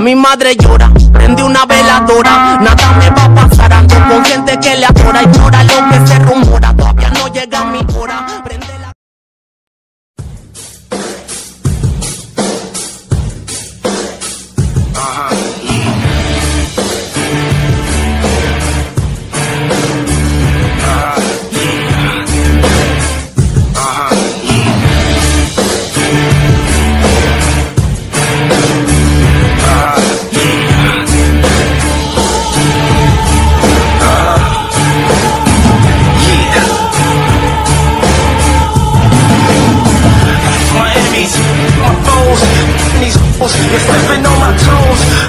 Mi madre llora, prende una veladora. Nada me va a pasar, ando con gente que le adora. Ignora lo que se rumora, todavía no llega mi hora. Prende la... You're stepping on my toes.